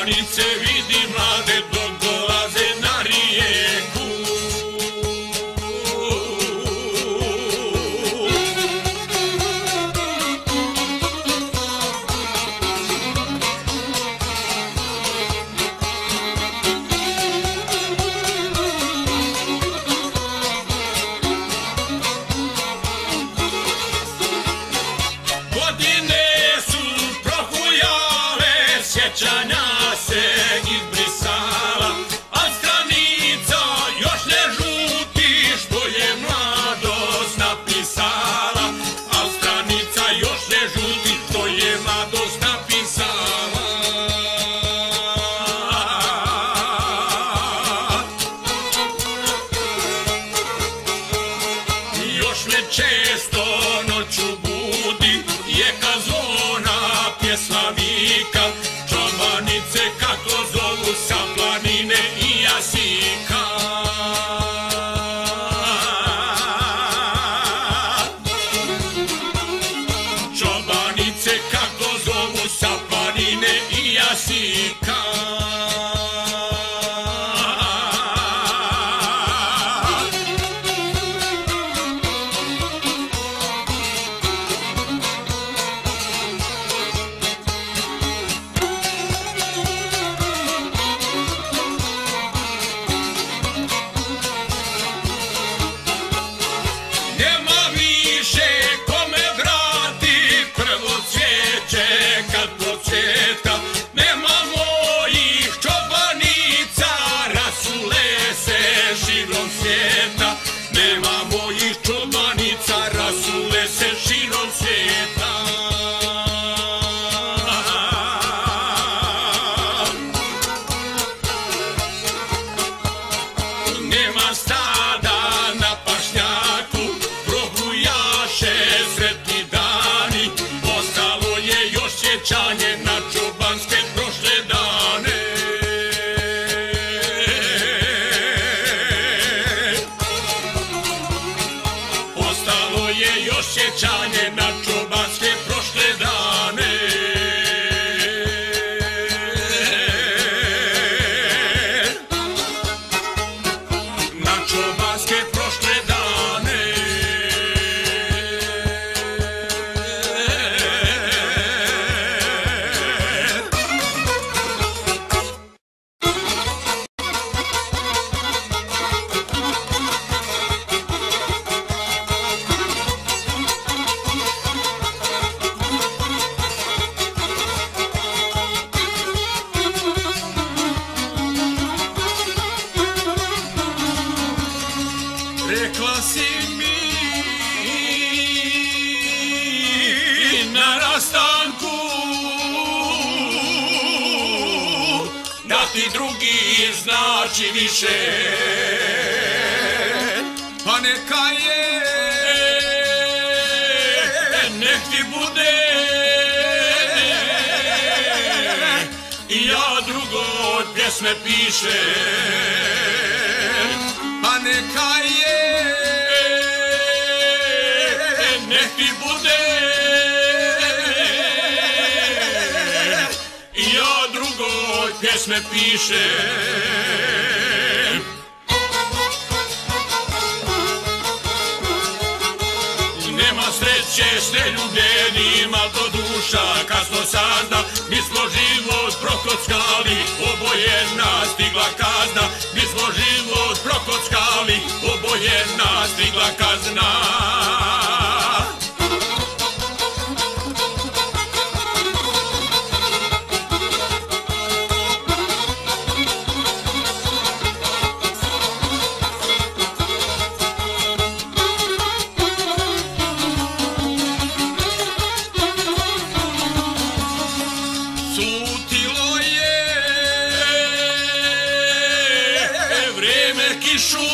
čobanice vidi mlade dok dolaze na rijeku. Godine su prohujale, sjećanja se izbrisala, a stranica još ne žuti što je mladost napisala, a stranica još ne žuti što je mladost napisala. Još me često noću budi jeka zvona, pjesma vika, čobanice kako zovu sa planine i jasika. Čobanice kako zovu sa planine i jasika. Nema više kome vrati prvo cvijeće kad procvjeta, nema mojih čobanica, rasule se širom svijeta. Nema mojih čobanica, rasule se širom svijeta. Nema stada na pašnjaku, prohujaše sretni dani, ostalo je još sjećanje na čobanske prošle dane. Ostalo je još sjećanje na čobanske prošle dane. Na čobanske prošle dane. Rekla si mi na rastanku da ti drugi znači više, pa neka je, nek ti bude, i ja drugo od pjesme pišem, pa neka je, nek ti bude, i ja drugo od pjesme pišem. Nema sreće s neljubljenim, al to duša kasno sazna, mi smo život prokockali, obojena stigla kazna, mi smo život prokockali, obojena stigla kazna. Sutilo je vreme kišu,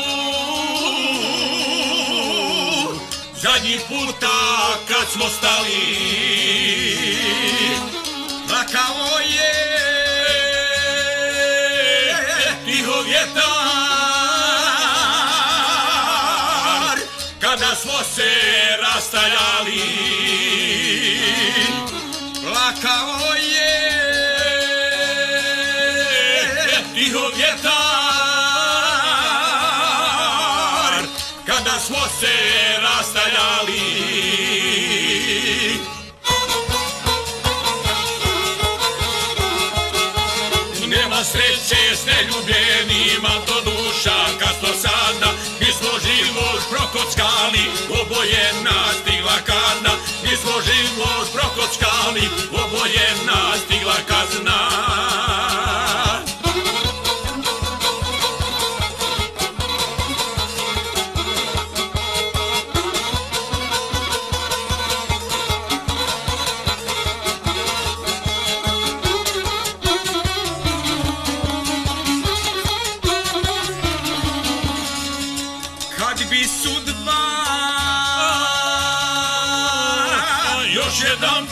zadnji puta kad smo stali, plakao je tiho vjetar, kada smo se rastajali. Plakao je stiho vjetar, kada smo se rastajali. Nema sreće s neljubljenima, to duša kasno sada. Mi smo život prokockali, obojena stigla kazna. Mi smo život prokockali, obojena stigla kazna. Kad bi sudba još jedan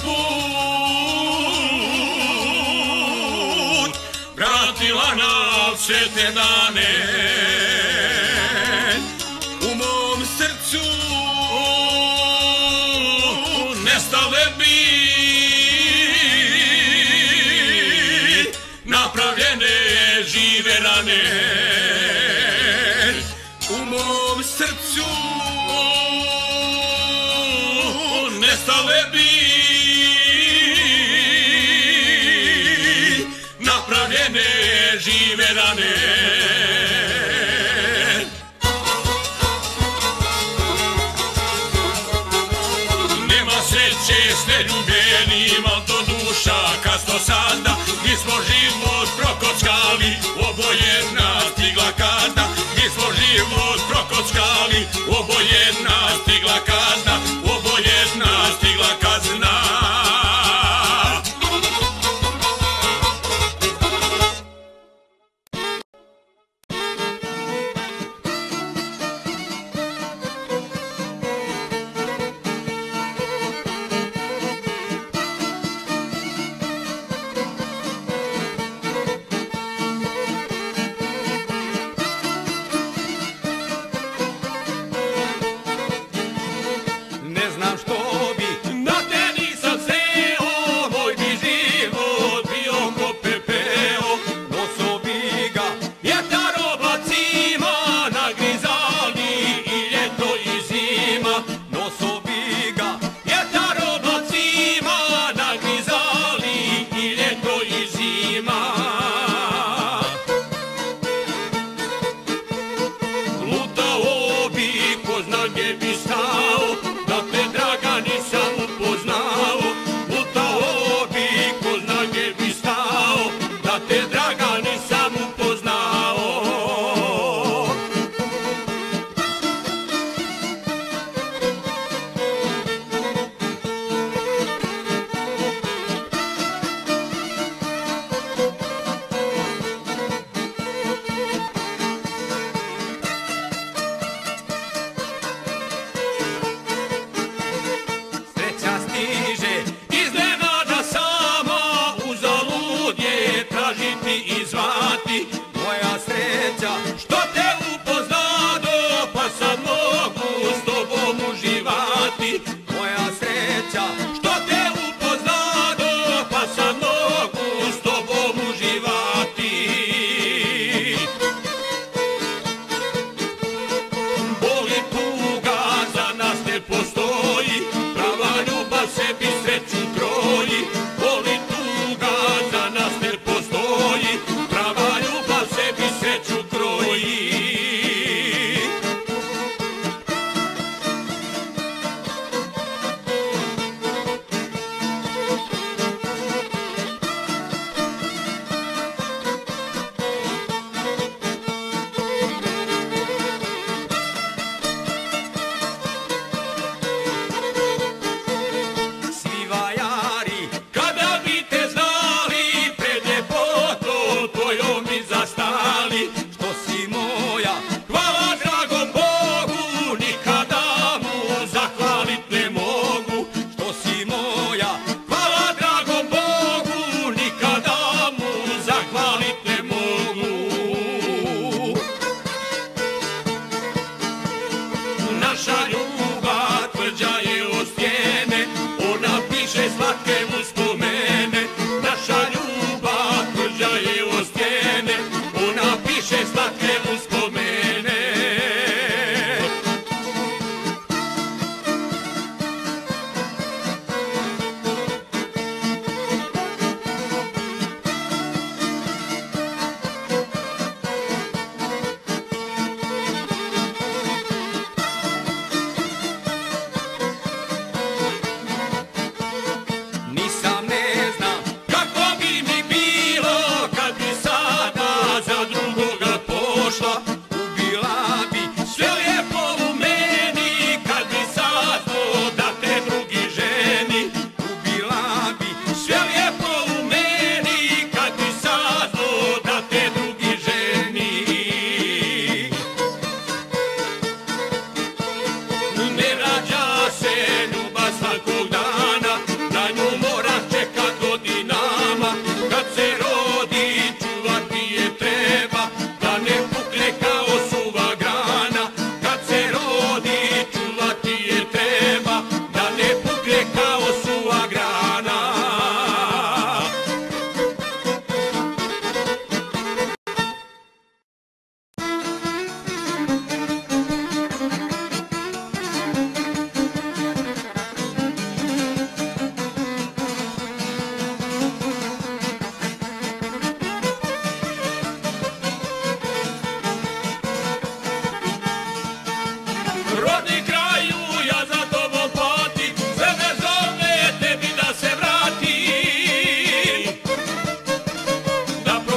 put vratila nam sve te dane, u mom srcu nestale bi napravljene žive rane. U mom srcu nestale bi napravljene žive rane. Nema sreće s neljubljenima, to duša kasno sada. Mi smo život prokockali, obojena stigla kazna. Mi smo život prokockali, obojena stigla kazna, obojena stigla kazna.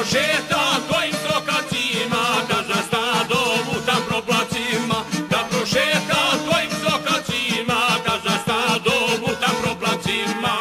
prošetam tvojim stokacima, da za stado lutam proplacima, da prošetam tvojim stokacima, da za stado lutam proplacima.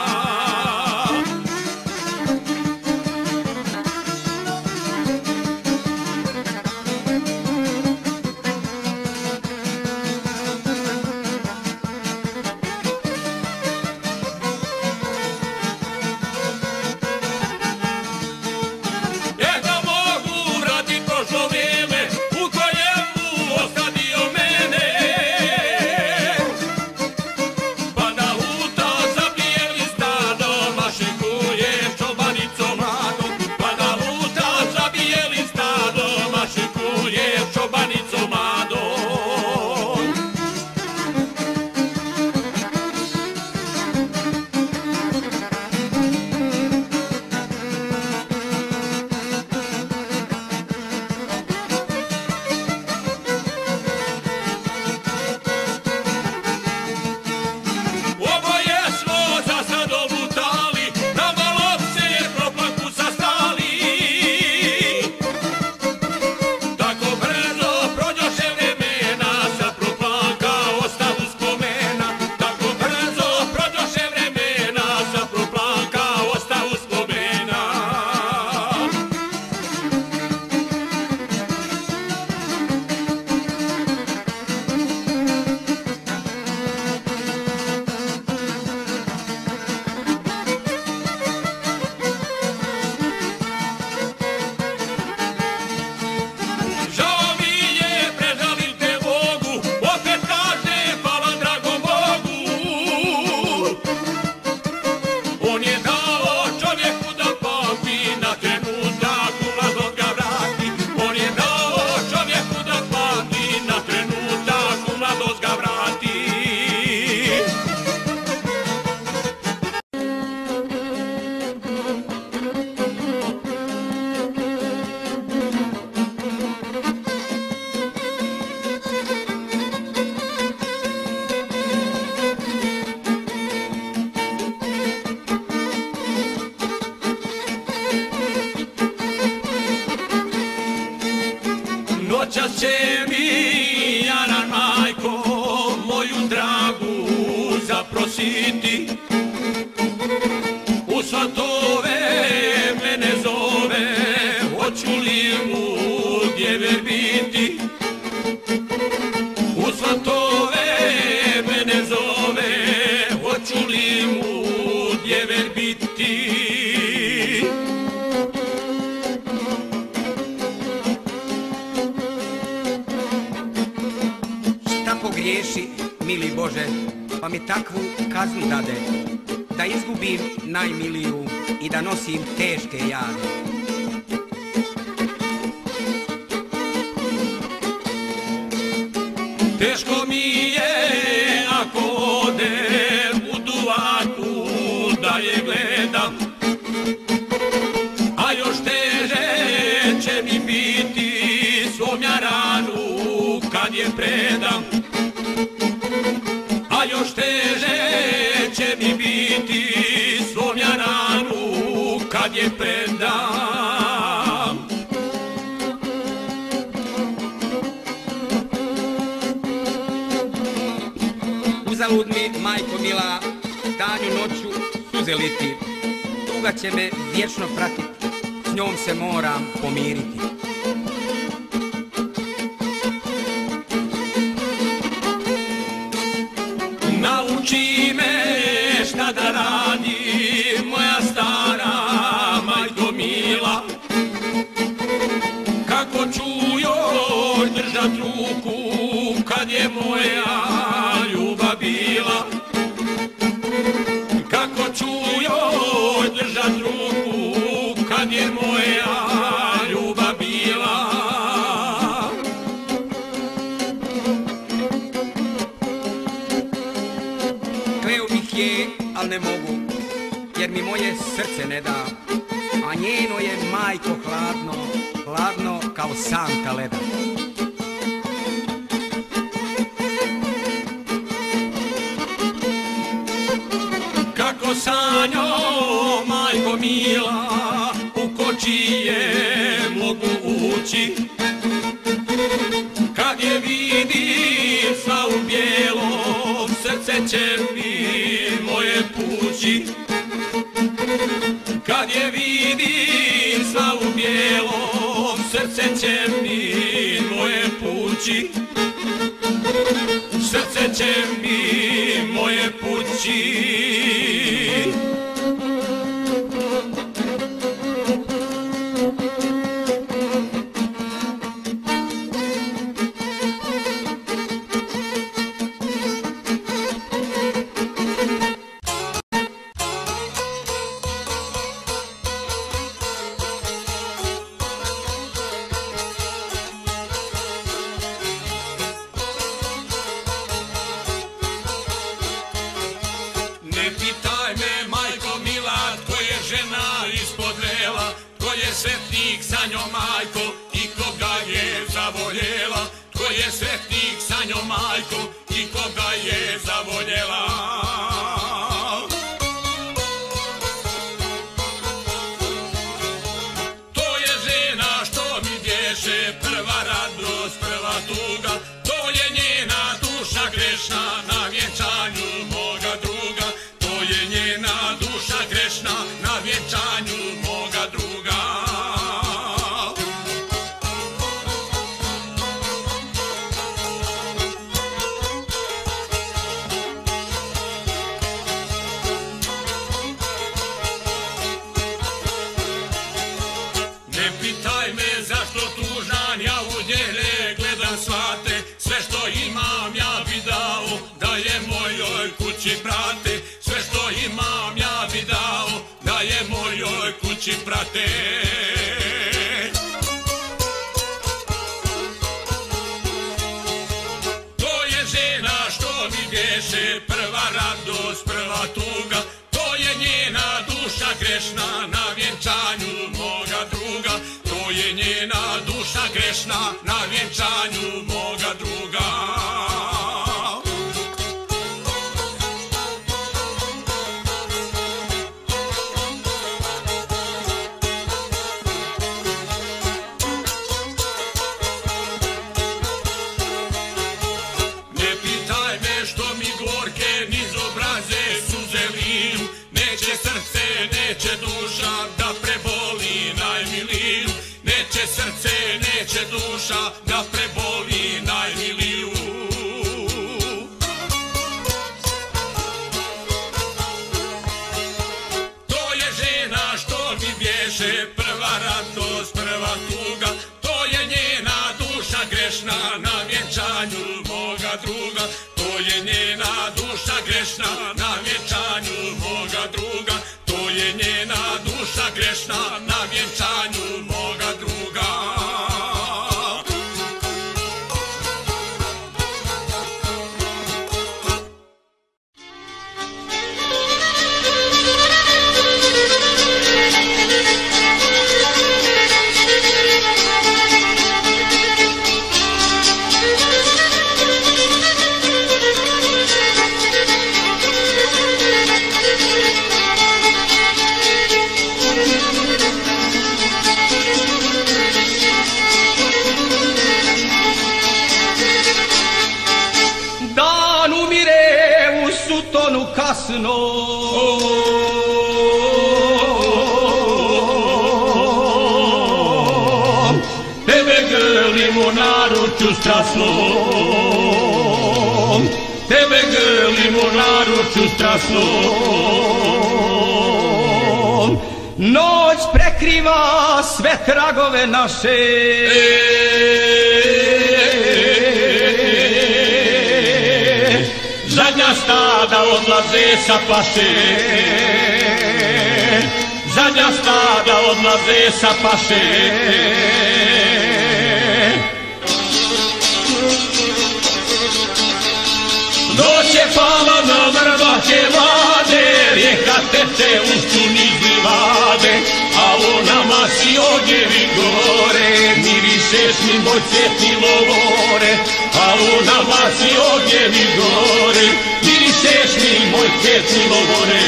Noćas će mi Jaran majko moju dragu zaprositi, u svatove mene zove, hoću li mu djever biti. U svatove mene zove, hoću li mu djever biti. Pogriješi, mili Bože, pa mi takvu kaznu dade, da izgubim najmiliju i da nosim teške jade. Teško mi je ako odem u duvatu da je gledam, a još teže će mi biti svom Jaranu kad je predam. A još teže će mi biti svom Jaranu kad je predam. Uzalud mi, majko mila, danju noću suze liti, tuga će me vječno pratit, s njom se moram pomiriti. Nauči me šta da radim, moja stara majko mila, kako ću joj držat ruku kad je moja ljubav bila. Kako ću joj držat ruku kad je moja ljubav bila. Al ne mogu, jer mi moje srce ne da, a njeno je, majko, hladno, hladno kao santa leda. Kako sanjo, majko mila, u koči je pući. Kad je vidim sva u bijelom, srce će mi moje pući. Kad je vidim sva u bijelom, srce će mi moje pući. Srce će mi moje pući. Ne pitaj me, majko mila, tko je žena ispod vela, tko je sretnik sa njom, majko, i koga je zavoljela. Tko je sretnik sa njom, majko, i koga je zavoljela. To je žena što mi bješe, prva radost, prva tuga. To je njena duša grešna na vjenčanju moga druga. To je njena duša grešna na vjenčanju moga druga. Ne pitaj me zašto tužan, ja u njene gledam svate. Sve što imam ja bi dao da je mojoj kući prate. Sve što imam ja bi dao da je mojoj kući prate. To je žena što mi bješe, prva radost, prva tuga. To je njena duša grešna na vjenčanju moga druga. To je njena duša grešna na vjenčanju moga druga. Ne pitaj me što mi gorke niz obraze suze liju. Neće srce, neće duša da preboli najmiliju. Neće srce, neće duša da preboli najmiliju. To je žena što mi bješe, prva radost, prva tuga. To je njena duša grešna na vjenčanju moga druga. To je njena duša grešna na vjenčanju moga druga. To je njena duša grešna na vjenčanju moga druga. Kasno tebe grlim u naručju strasnom, tebe grlim u naručju strasnom. Noć prekriva sve tragove naše, zadnja stada odlaze sa paše, zadnja stada odlaze sa paše. Noć je pala na vrbače vade, rijeka teče uz tu niz livade, a u nama si ognjevi gore, mirišeš mi moj cvjetni lovore. A u nama si ognjevi gore, mirišeš mi moj cvjetni lovore.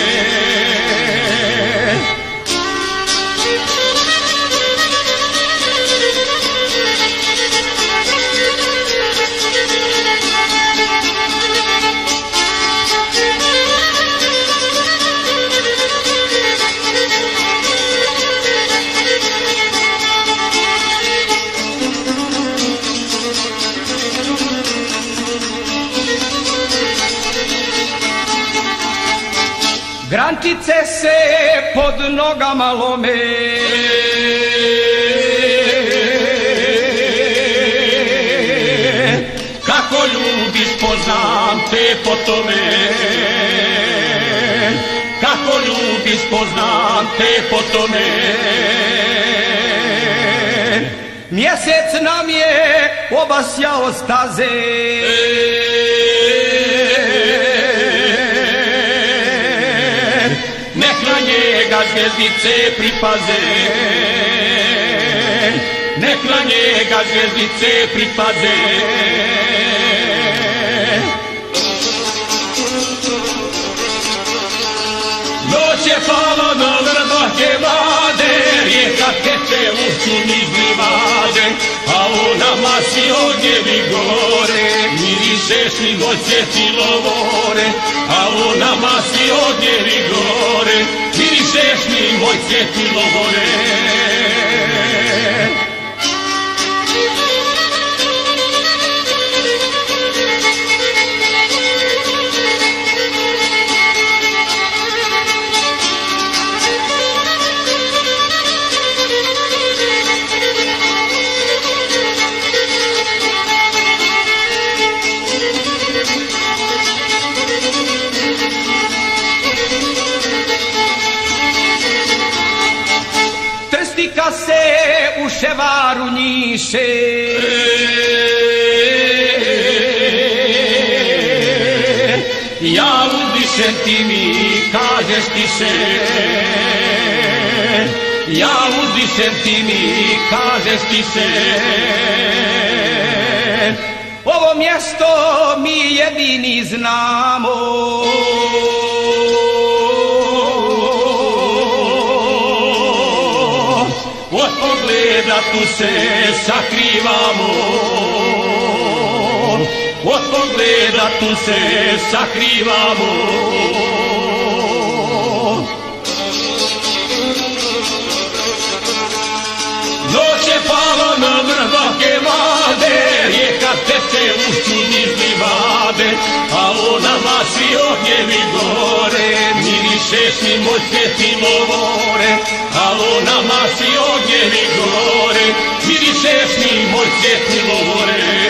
Grančice se pod nogama lome, kako ljubiš poznam te po tome, kako ljubiš poznam te po tome. Mjesec nam je obasjao staze, nek na njega zvjezdice pripaze, nek na njega zvjezdice pripaze. Noć je pala na Vrbake mlade, rijeka teče ušću niz livade, a ona masi ognjevi gore, mirišeš mi moj svjetilo vore, a ona masi ognjevi gore, mirišeš mi moj svjetilo vore. Trstika se u Ševaru njiše, ja uzdišem ti mi kažeš tiše, ja uzdišem ti mi kažeš tiše. Ovo mjesto mi jedini znamo, od pogleda tu se sakrivamo, od pogleda tu se sakrivamo. Noć je pala na Vrbake mlade, rijeka teče ušću niz livade, a ona masi ognjevi gore, mirišeš mi moj svjetilo vore, a ona masi ognjevi gore, mirišeš mi moj svjetilo vore.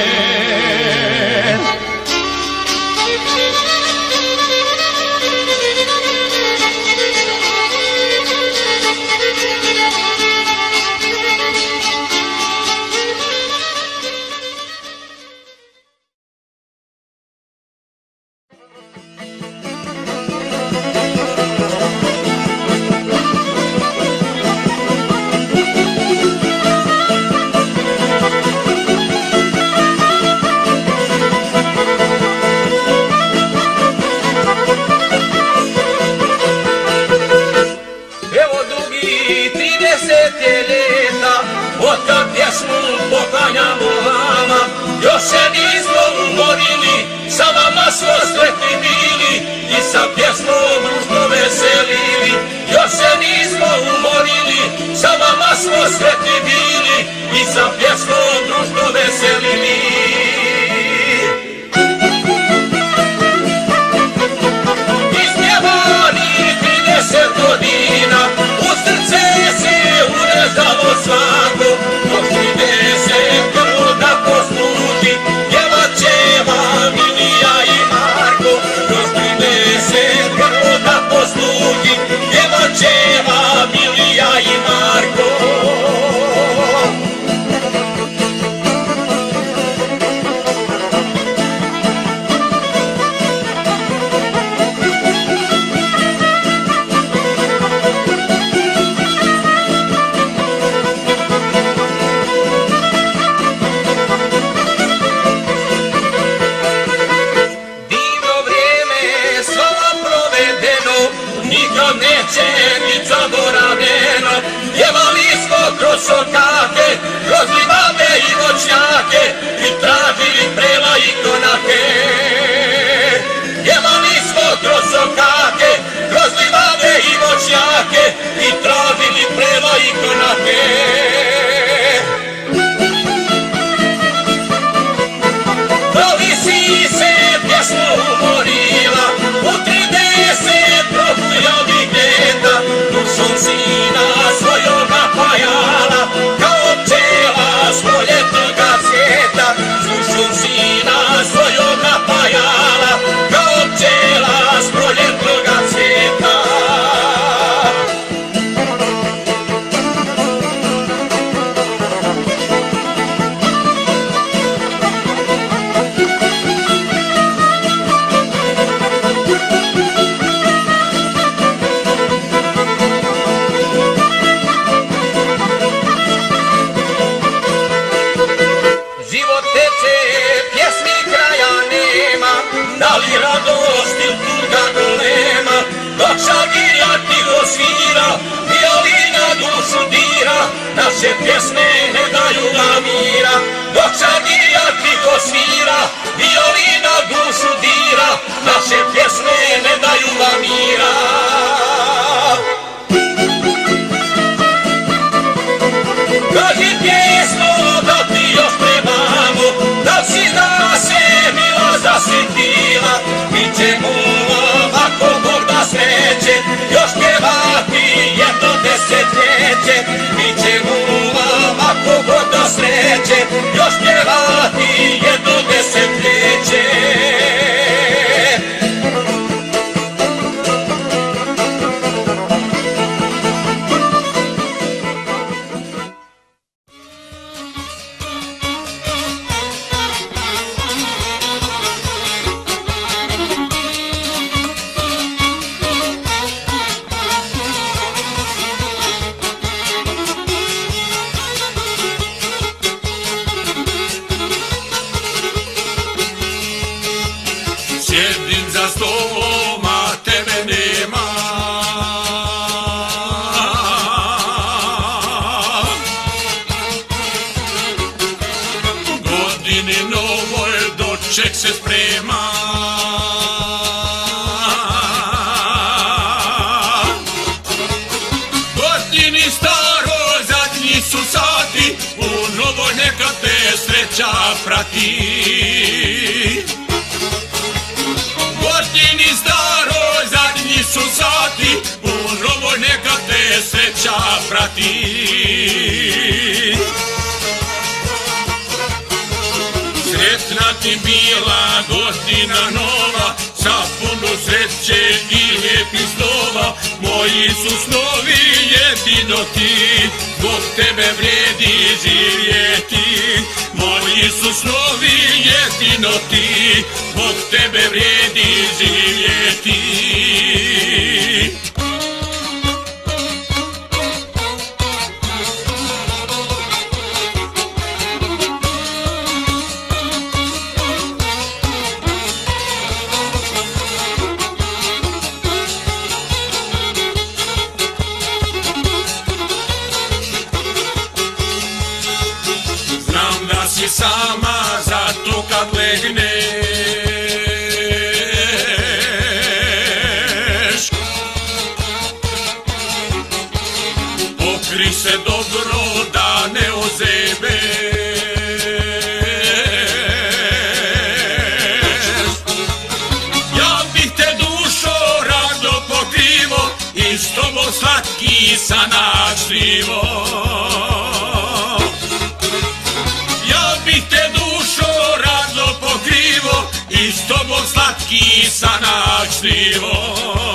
Još se nismo umorili, sa vama smo sretni bili i sa pjesmom društvo veselili. Još se nismo umorili, sa vama smo sretni bili i sa pjesmom društvo veselili. Ispjevani 30 godina, u srce se urezalo svako, dok 30 gruda posluži, djevačeva Milija i Marko, dok 30 gruda posluži, djevačeva Milija i Marko. Neće biti zaboravljeno, jevali smo kroz sokake, kroz livade i voćnjake i tražili prela i konake. Jevali smo kroz sokake, kroz livade i voćnjake i tražili prela i konake. Povisi se pjesmo umorila, u 30 probu svira, violina dušu dira, naše pjesme ne daju nam mira. Dok čargija tiho svira, violina dušu dira, naše pjesme ne daju nam mira. Kaži pjesmo da ti još trebamo, da si zna se mila zasitila, mi ćemo ovako Bog da sreće, još pjevati jedno desetljeće. Mi ćemo ovako Bog da sreće, još pjevati jedno desetljeće. Sjedim za stolom, a tebe nema. Godini novoj doček se sprema. Godini staroj zadnji su sati, u novoj neka te sreća prati. Godini staroj zadnji su sati, u novoj neka te sreća prati. Sretna ti bila godina nova, sa puno sreće i lijepih snova. Moji su snovi jedino ti, zbog tebe vrijedi živjeti. Moji su snovi jedino ti, zbog tebe vrijedi živjeti. Znam da si sama, zato kad legneš pokri se dobro da ne ozebeš. Ja bih te dušo rado pokrivo i s tobom slatki sanač živo. I s tobom slatki sanač živo.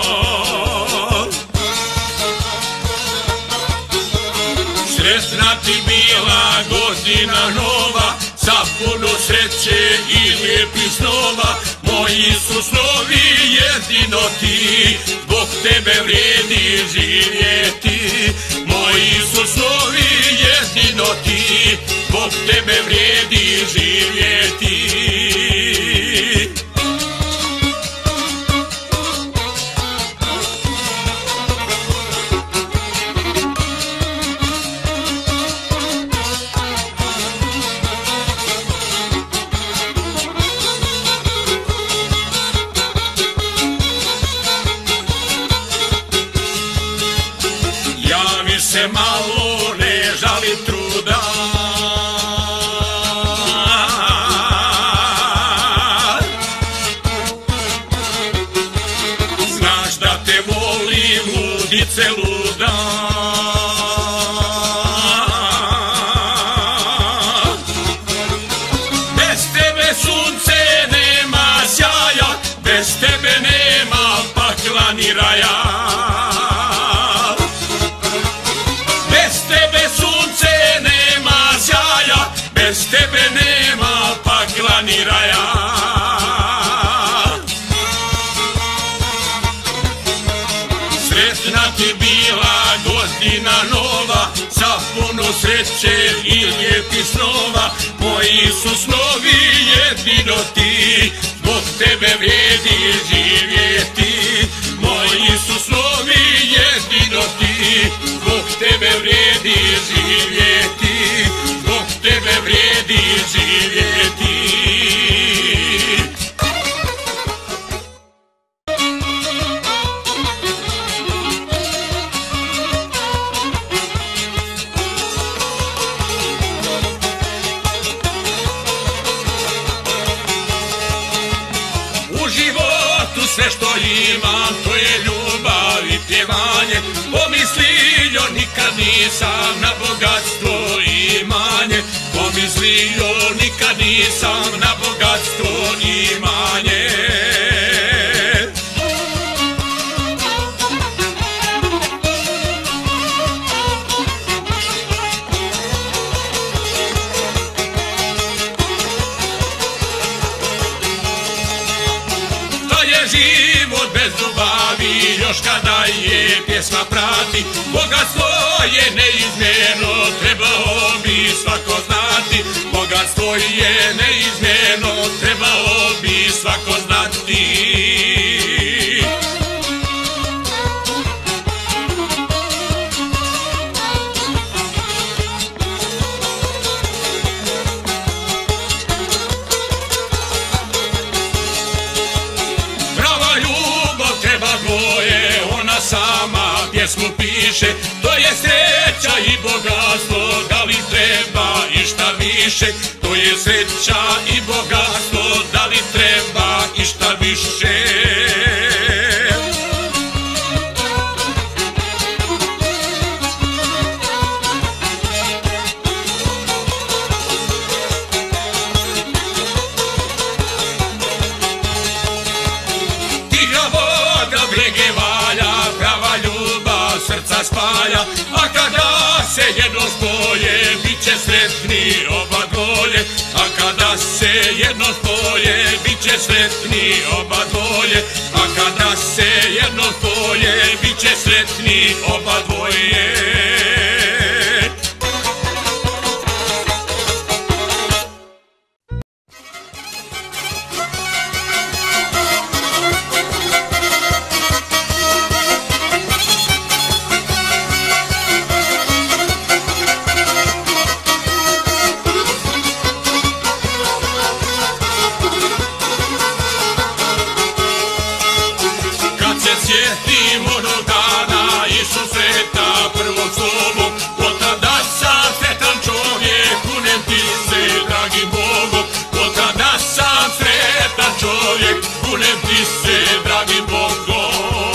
Sretna ti bila godina nova, sa puno sreće i lijepih snova. Moji su snovi jedino ti, zbog tebe vrijedi živjeti. Moji su snovi jedino ti, zbog tebe vrijedi živjeti. Javi se malo, ne žali truda. Znaš da te volim, ludice luda. Bez tebe sunce nema sjaja, bez tebe nema pakla ni raja. Bez tebe nema pakla ni raja. Sretna ti bila godina nova, sa puno sreće i lijepih snova. Moji su snovi jedino ti, zbog tebe vrijedi živjeti. Moji su snovi jedino imam, to je ljubav i pjevanje. Pomislio nikad nisam na bogatstvo i imanje. Pomislio nikad nisam na bogatstvo i imanje. Život bez ljubavi, još kada je pjesma prati, bogatstvo je neizmjerno, trebao bi svako znati. Bogatstvo je neizmjerno, trebao bi svako znati. Sama pjesmu piše, to je sreća i bogatstvo, da li treba i šta više? To je sreća i bogatstvo, da li treba i šta više? Srca spaja, a kada se jedno spoje, bit će sretni oba dvoje. A kada se jedno spoje, bit će sretni oba dvoje. A kada se jedno spoje, bit će sretni oba dvoje. Sjetim onog dana i susreta prvog sobom, od tada sam sretan čovjek, kunem ti se dragim Bogom. Od tada sam sretan čovjek, kunem ti se dragim Bogom.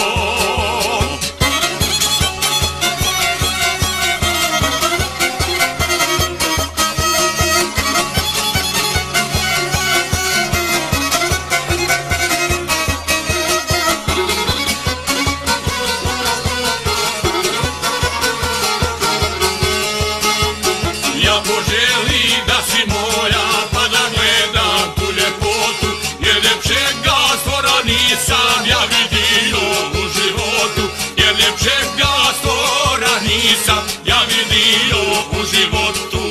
Ja poželi da si moja, pa da gledam tu ljepotu, jer ljepšega stvora nisam ja vidio u životu. Jer ljepšega stvora nisam ja vidio u životu.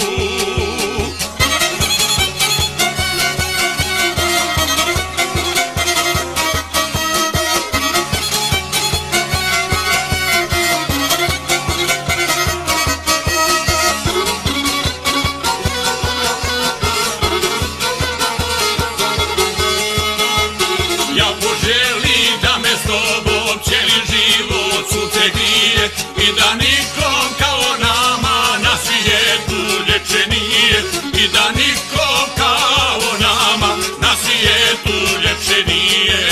Ja poželim da me s tobom cijeli život sunce grije i da nikom kao nama na svijetu ljepše nije. I da nikom kao nama na svijetu ljepše nije.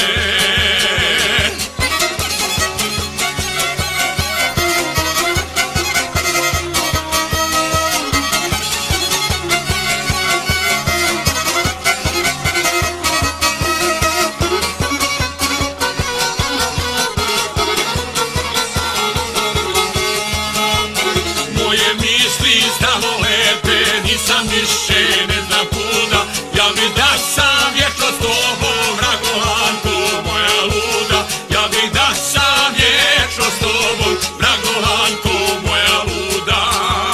Moje misli stalno lepe, nisam više ne znam kuda. Ja bih da sam vječno s tobom, Vragolanko moja luda. Ja bih da sam vječno s tobom, Vragolanko moja luda.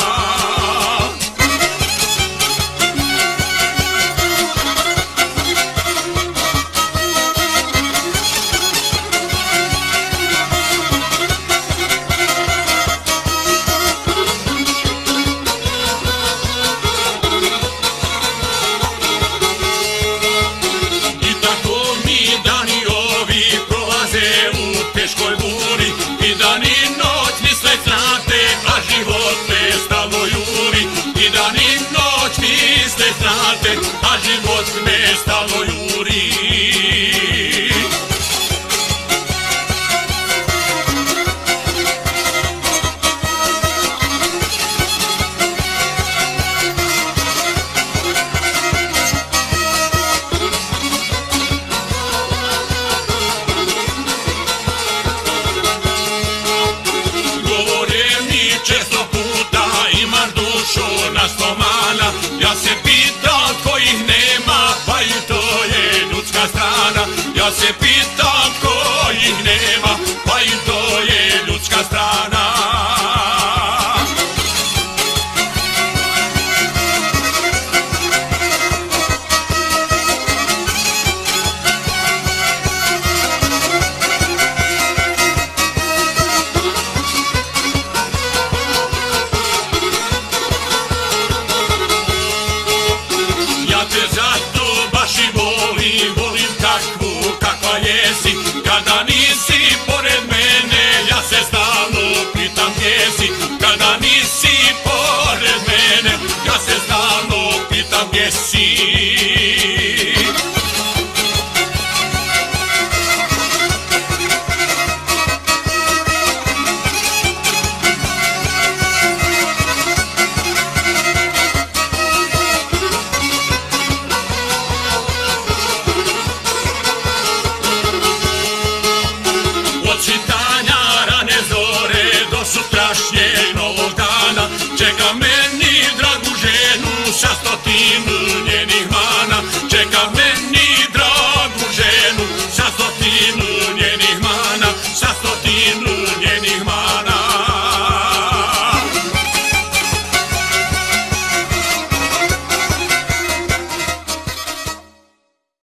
Teškoj buri i dan i noć misle znate, a život me stalno juri. I dan i noć misle znate, a život me stalno juri. desi. Od svitanja rane zore do sutrašnjeg novog dana čeka meni dragu ženu sa 100 njenih